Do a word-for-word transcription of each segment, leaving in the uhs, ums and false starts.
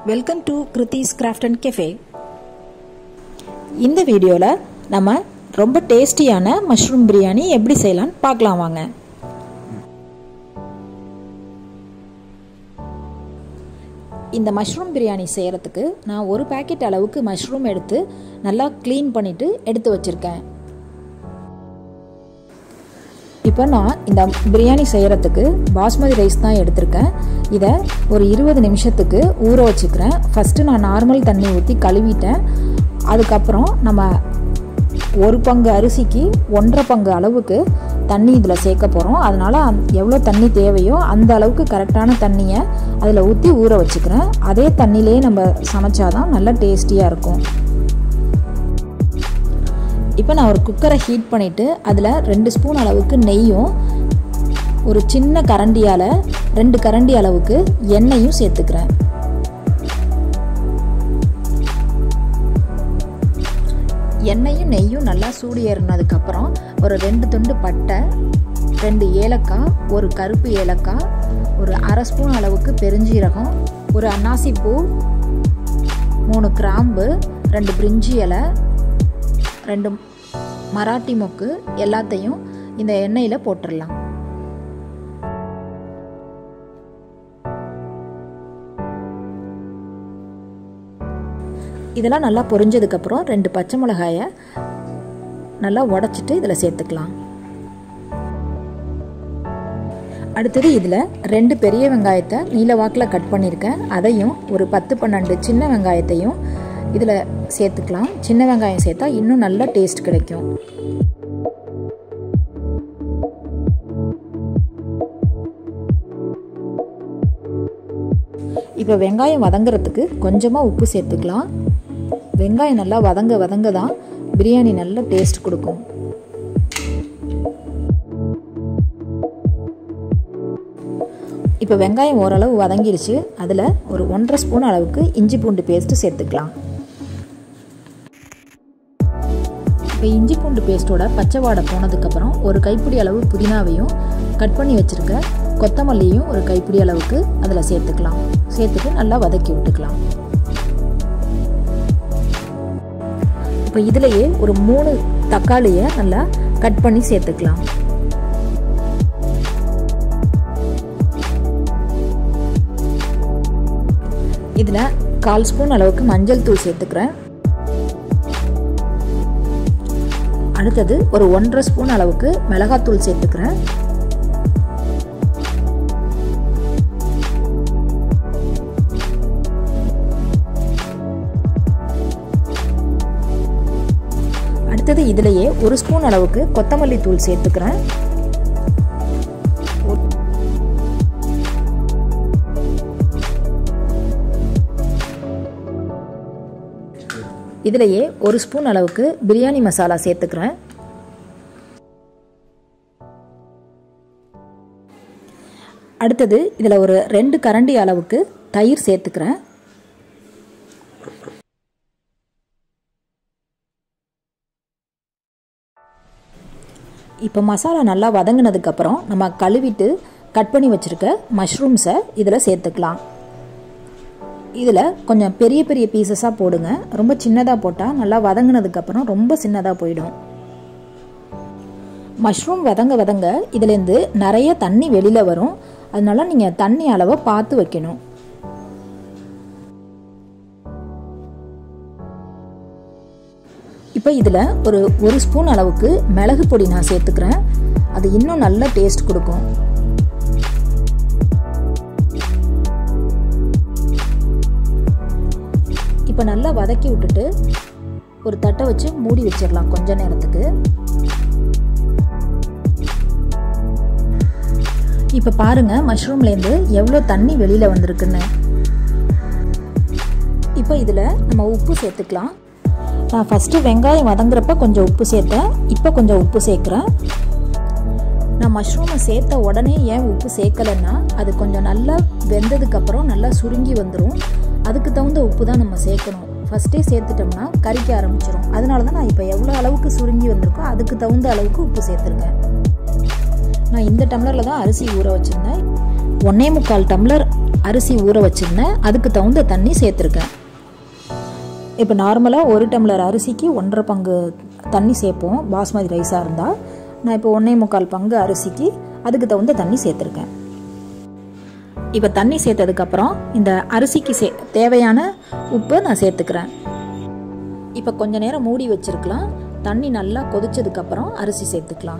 Welcome to Kiruthi's craft and cafe. இந்த வீடியோவில் நம்ம ரொம்ப டேஸ்டியான மஷ்ரூம் பிரியாணி எப்படி செய்யலான்னு பார்க்கலாம் வாங்க. இந்த மஷ்ரூம் பிரியாணி செய்கிறதுக்கு நான் ஒரு பேக்கெட் அளவுக்கு மஷ்ரூம் எடுத்து நல்லா க்ளீன் பண்ணிவிட்டு எடுத்து வச்சுருக்கேன். இப்போ நான் இந்த பிரியாணி செய்கிறதுக்கு பாஸ்மதி ரைஸ் தான் எடுத்திருக்கேன். இதை ஒரு இருபது நிமிஷத்துக்கு ஊற வச்சுக்கிறேன். ஃபஸ்ட்டு நான் நார்மல் தண்ணி ஊற்றி கழுவிட்டேன். அதுக்கப்புறம் நம்ம ஒரு பங்கு அரிசிக்கு ஒன்றரை பங்கு அளவுக்கு தண்ணி இதில் சேர்க்க போகிறோம். அதனால் எவ்வளோ தண்ணி தேவையோ அந்த அளவுக்கு கரெக்டான தண்ணியை அதில் ஊற்றி ஊற வச்சுக்கிறேன். அதே தண்ணியிலே நம்ம சமைச்சாதான் நல்லா டேஸ்டியாக இருக்கும். இப்போ நான் ஒரு குக்கரை ஹீட் பண்ணிவிட்டு அதில் ரெண்டு ஸ்பூன் அளவுக்கு நெய்யும் ஒரு சின்ன கரண்டியால் ரெண்டு கரண்டி அளவுக்கு எண்ணெயும் சேர்த்துக்கிறேன். எண்ணெயும் நெய்யும் நல்லா சூடு ஏறினதுக்கப்புறம் ஒரு ரெண்டு துண்டு பட்டை, ரெண்டு ஏலக்காய், ஒரு கருப்பு ஏலக்காய், ஒரு அரை ஸ்பூன் அளவுக்கு பெருஞ்சீரகம், ஒரு அன்னாசிப்பூ, மூணு கிராம்பு, ரெண்டு பிரிஞ்சி இலை, ரெண்டு மராட்டி மொக்கு எல்லாத்தையும் இந்த எண்ணெயில் போட்டுடலாம். இதெல்லாம் நல்லா பொரிஞ்சதுக்கப்புறம் ரெண்டு பச்சை மிளகாயை நல்லா உடச்சிட்டு இதில் சேர்த்துக்கலாம். அடுத்தது இதில் ரெண்டு பெரிய வெங்காயத்தை நீல வாக்கில் கட் பண்ணியிருக்கேன். அதையும் ஒரு பத்து பன்னெண்டு சின்ன வெங்காயத்தையும் இதில் சேர்த்துக்கலாம். சின்ன வெங்காயம் சேர்த்தா இன்னும் நல்ல டேஸ்ட் கிடைக்கும். இப்போ வெங்காயம் வதங்கிறதுக்கு கொஞ்சமாக உப்பு சேர்த்துக்கலாம். வெங்காயம் நல்லா வதங்க வதங்க தான் பிரியாணி நல்ல டேஸ்ட் கொடுக்கும். இப்போ வெங்காயம் ஓரளவு வதங்கிடுச்சு. அதில் ஒரு ஒன்றரை ஸ்பூன் அளவுக்கு இஞ்சி பூண்டு பேஸ்ட்டு சேர்த்துக்கலாம். இப்போ இஞ்சி பூண்டு பேஸ்ட்டோட பச்சை வாடை போனதுக்கப்புறம் ஒரு கைப்பிடி அளவு புதினாவையும் கட் பண்ணி வச்சுருக்க கொத்தமல்லியும் ஒரு கைப்பிடி அளவுக்கு அதில் சேர்த்துக்கலாம். சேர்த்துட்டு நல்லா வதக்கி விட்டுக்கலாம். இப்போ இதிலேயே ஒரு மூணு தக்காளியை நல்லா கட் பண்ணி சேர்த்துக்கலாம். இதில் கால் ஸ்பூன் அளவுக்கு மஞ்சள் தூள் சேர்த்துக்கிறேன். அடுத்தது ஒரு ஒன்றரை ஸ்பூன் அளவுக்கு மிளகாத்தூள் சேர்த்துக்கிறேன். அடுத்தது இதிலேயே ஒரு ஸ்பூன் அளவுக்கு கொத்தமல்லி தூள் சேர்த்துக்கிறேன். இதிலேயே ஒரு ஸ்பூன் அளவுக்கு பிரியாணி மசாலா சேர்த்துக்கிறேன். அடுத்தது இதில் ஒரு ரெண்டு கரண்டி அளவுக்கு தயிர் சேர்த்துக்கிறேன். இப்போ மசாலா நல்லா வதங்கினதுக்கப்புறம் நம்ம கழுவிட்டு கட் பண்ணி வச்சுருக்க மஷ்ரூம்ஸை இதில் சேர்த்துக்கலாம். இதில் கொஞ்சம் பெரிய பெரிய பீசஸாக போடுங்க. ரொம்ப சின்னதாக போட்டால் நல்லா வதங்கினதுக்கப்புறம் ரொம்ப சின்னதாக போயிடும். மஷ்ரூம் வதங்க வதங்க இதுலேருந்து நிறைய தண்ணி வெளியில் வரும். அதனால நீங்கள் தண்ணி அளவை பார்த்து வைக்கணும். இப்போ இதில் ஒரு ஒரு ஸ்பூன் அளவுக்கு மிளகு பொடி நான் சேர்த்துக்கிறேன். அது இன்னும் நல்ல டேஸ்ட் கொடுக்கும். இப்போ நல்லா வதக்கி விட்டுட்டு ஒரு தட்டை வச்சு மூடி வச்சிடலாம் கொஞ்ச நேரத்துக்கு. இப்போ பாருங்க மஷ்ரூம்லேருந்து எவ்வளோ தண்ணி வெளியில் வந்திருக்குன்னு. இப்போ இதில் நம்ம உப்பு சேர்த்துக்கலாம். நான் ஃபஸ்ட்டு வெங்காயம் வதங்குறப்ப கொஞ்சம் உப்பு சேர்த்தேன். இப்போ கொஞ்சம் உப்பு சேர்க்குறேன். நான் மஷ்ரூமை சேர்த்த உடனே ஏன் உப்பு சேர்க்கலைன்னா அது கொஞ்சம் நல்லா வெந்ததுக்கப்புறம் நல்லா சுருங்கி வந்துடும். அதுக்கு தகுந்த உப்பு தான் நம்ம சேர்க்கணும். ஃபஸ்ட்டே சேர்த்துட்டோம்னா கறிக்க ஆரம்பிச்சிடும். அதனால தான் நான் இப்போ எவ்வளோ அளவுக்கு சுருங்கி வந்திருக்கோ அதுக்கு தகுந்த அளவுக்கு உப்பு சேர்த்துருக்கேன். நான் இந்த டம்ளரில் தான் அரிசி ஊற வச்சுருந்தேன். ஒன்றே முக்கால் டம்ளர் அரிசி ஊற வச்சுருந்தேன், அதுக்கு தகுந்த தண்ணி சேர்த்துருக்கேன். இப்போ நார்மலாக ஒரு டம்ளர் அரிசிக்கு ஒன்றரை பங்கு தண்ணி சேர்ப்போம் பாஸ்மதி ரைஸாக இருந்தால். நான் இப்போ ஒன்றே முக்கால் பங்கு அரிசிக்கு அதுக்கு தகுந்த தண்ணி சேர்த்துருக்கேன். இப்போ தண்ணி சேர்த்ததுக்கப்புறம் இந்த அரிசிக்கு சே தேவையான உப்பு நான் சேர்த்துக்கிறேன். இப்போ கொஞ்ச நேரம் மூடி வச்சுருக்கலாம். தண்ணி நல்லா கொதிச்சதுக்கப்புறம் அரிசி சேர்த்துக்கலாம்.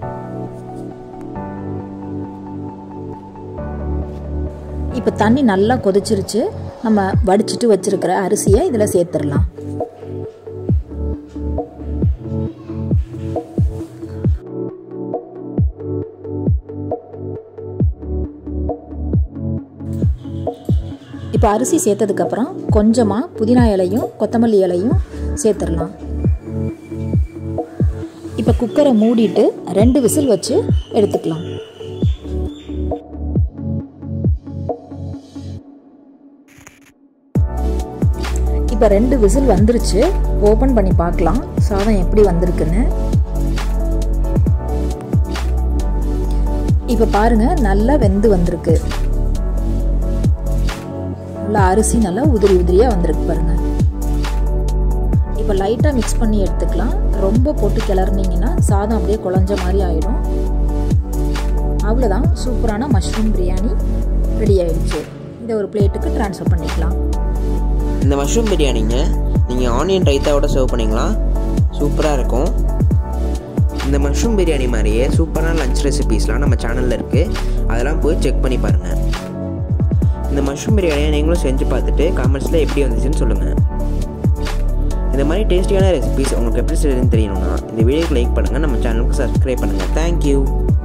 இப்போ தண்ணி நல்லா கொதிச்சிருச்சு. நம்ம வடிச்சிட்டு வச்சிருக்கிற அரிசியை இதில் சேர்த்துடலாம். இப்போ அரிசி சேர்த்ததுக்கப்புறம் கொஞ்சமாக புதினா இலையும் கொத்தமல்லி இலையும் சேர்த்துடலாம். இப்போ குக்கரை மூடிட்டு ரெண்டு விசில் வச்சு எடுத்துக்கலாம். இப்போ ரெண்டு விசில் வந்துருச்சு. ஓப்பன் பண்ணி பார்க்கலாம் சாதம் எப்படி வந்திருக்குன்னு. இப்போ பாருங்க, நல்லா வெந்து வந்திருக்கு. நல்லா அரிசி நல்லா உதிரி உதிரியாக வந்திருக்கு பாருங்க. இப்போ லைட்டாக மிக்ஸ் பண்ணி எடுத்துக்கலாம். ரொம்ப போட்டு கிளறினீங்கன்னா சாதம் அப்படியே குழஞ்ச மாதிரி ஆயிடும். அவ்வளோதான், சூப்பரான மஷ்ரூம் பிரியாணி ரெடி ஆயிடுச்சு. இதை ஒரு பிளேட்டுக்கு ட்ரான்ஸ்ஃபர் பண்ணிக்கலாம். இந்த மஷ்ரூம் பிரியாணிங்க நீங்கள் ஆனியன் ரைத்தாவோட சர்வ் பண்ணிக்கலாம், சூப்பராக இருக்கும். இந்த மஷ்ரூம் பிரியாணி மாதிரியே சூப்பரான லஞ்ச் ரெசிபீஸ்லாம் நம்ம சேனலில் இருக்குது, அதெல்லாம் போய் செக் பண்ணி பாருங்கள். இந்த மஷ்ரூம் பிரியாணியை நீங்களும் செஞ்சு பார்த்துட்டு காமெண்ட்ஸில் எப்படி வந்துச்சுன்னு சொல்லுங்கள். இந்த மாதிரி டேஸ்டியான ரெசிபீஸ் உங்களுக்கு எப்படி செய்யுதுன்னு தெரியணும்னா இந்த வீடியோக்கு லைக் பண்ணுங்கள், நம்ம சேனலுக்கு சப்ஸ்கிரைப் பண்ணுங்கள். தேங்க்யூ.